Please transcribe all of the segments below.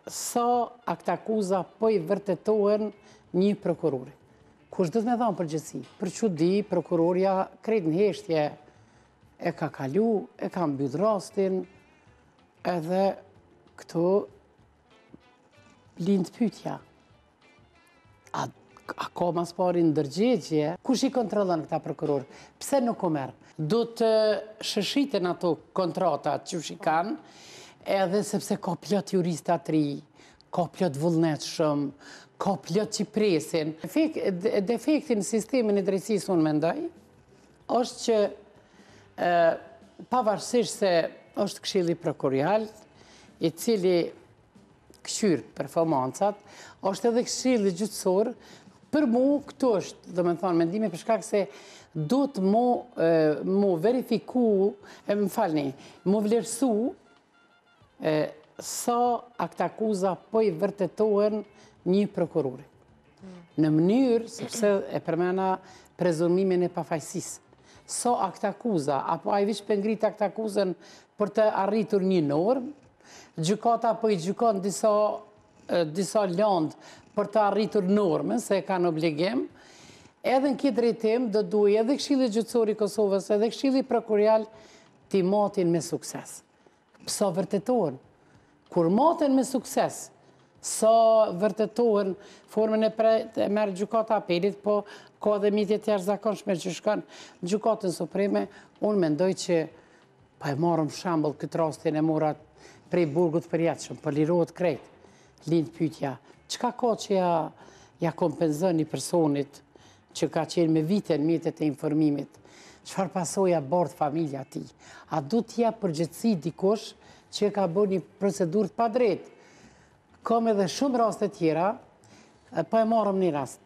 sa akta akuza po i vërtetohen një prokurori. Kush do të me dhanë përgjithësi? Për çudi, prokuroria krejt në heshtje e ka kalu, e ka mbyll rastin, edhe këto lind pyetja. A ka mas pari ndërgjegje? Kush i kontrollon këta prokuror? Pse nuk u merr? Do të shëshiten ato kontratat që shikan, edhe sepse ka plot jurista të ri, ka plot vullnetshëm, ka plot që presin. Defekti në sistemin e drejtësisë, unë mendoj, është që pavarësisht se është këshilli prokurorial, i cili këshyr performancat, është edhe këshilli gjyqësor. Për mu, këtu është, do me thonë, mendimi për shkak se do të mu verifiku, mu vlerësu sa akta akuza po i vërtetohen një prokurori. Në mënyrë, sepse e përmena prezumimin e pafajësisë. Sa akta akuza, apo a i vish për ngrit akta akuzën për të arritur një normë, gjykata po i gjykon disa landë për të arritur normën, se kanë obligim, edhe në këtë drejtim do duhet edhe Këshilli Gjyqësor i Kosovës, edhe Këshilli Prokurorial t'i matin me sukses. Sa vërtetohen? Kur matin me sukses, sa vërtetohen formën e merë gjykata apelit, po ka dhe mitjet jashtëzakonshme që shkon në gjykatën supreme, unë mendoj që pa e marrëm shembull këtë rastin e morat prej burgut përjetshëm, po lirohet krejt, lind pyetja, çka ka që ja kompenzon një personit që ka qenë me vite në mjetet e informimit, çfarë pasoja bardh familja tij? A du t'ja përgjithësi dikush që ka bërë një procedurë pa drejtë? Kam edhe shumë raste tjera, po e marrëm një rast.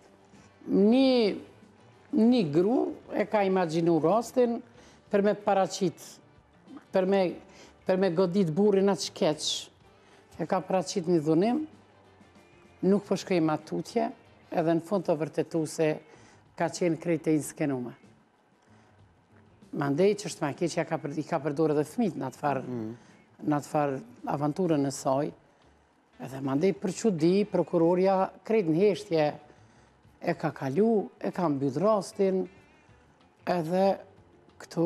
Një gru e ka imagjinu rastin për me paraqit, për me godit burrin atë shkeq, e ka paraqit një dhunim, nuk po shkoj matutje, edhe në fund të vërtetu se ka qenë krejt e inskenume. Mandej që është ma keq, i ka përdorë edhe fëmijët në atë farë avanturën e saj, edhe mandej për çudi, prokuroria krejt në heshtje e ka kalu, e ka mbyll rastin, edhe këto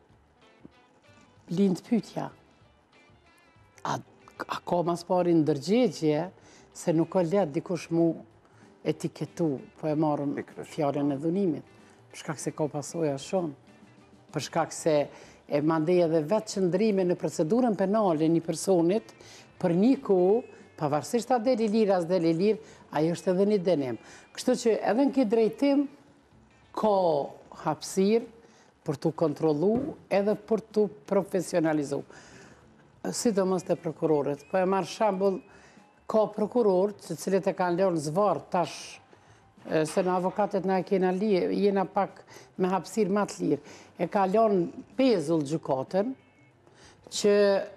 lind pyetja. A ka mas pari ndërgjegje se nuk ka let dikush mu etiketu, po e marrëm fjalën e dhunimit, për shkak se ka pasoja shumë, për shkak se e mandej edhe vetë qëndrime në procedurën penale një personit, për një kohë, pavarësisht a deli lirë, as deli lirë, ajo është edhe një dënim. Kështu që edhe në këtë drejtim, ka hapësirë për të kontrollu edhe për të profesionalizu. Sidomos të prokurorët. Po e marrë shembull, ka prokurorë të cilët e kanë lënë zvarr tash, se në avokatët na e kena lirë, jena pak me hapësirë më të lirë. E ka lënë pezull gjykatën që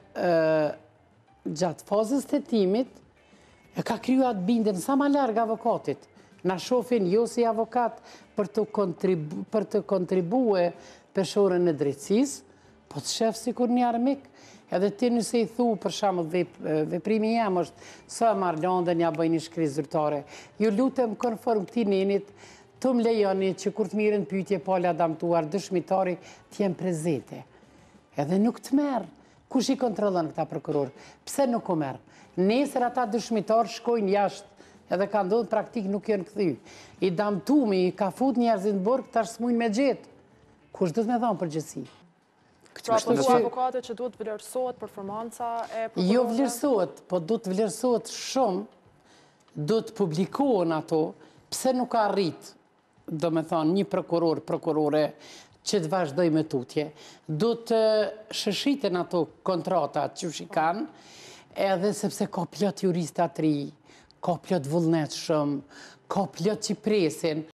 gjatë fazës të hetimit e ka kriju atë bindjen sa më larg avokatit. Na shohin jo si avokat për të kontribue peshorën e drejtësisë, po të shef si kur një armik, edhe ti nëse i thu, për shembull, veprimi jam është sa marr lëndën, ja bëj një shkrizë zyrtare. Ju lutem konform këtij nenit, të më lejoni që kur të mirën pyetje pala damtuar, dëshmitari t'jem prezente. Edhe nuk të merr. Kush i kontrollon këta prokuror? Pse nuk u merr? Nesër ata dëshmitar shkojnë jashtë, edhe ka ndodhur praktik nuk janë kthy. I damtumi, ka fut njerëzit në burg, tash s'mujnë me gjetë. Kush do të me dhanë përgjegjësi? Pra, po thua avokate që duhet vlerësohet performanca e prokurorëve? Jo vlerësohet, po duhet vlerësohet shumë, duhet publikohen ato, pse nuk ka arrit, do me thonë, një prokurore që të vazhdoj me tutje, do të shëshiten ato kontratat që shikan, edhe sepse ka plot jurista të ri, ka plot vullnetshëm, ka plot që presin.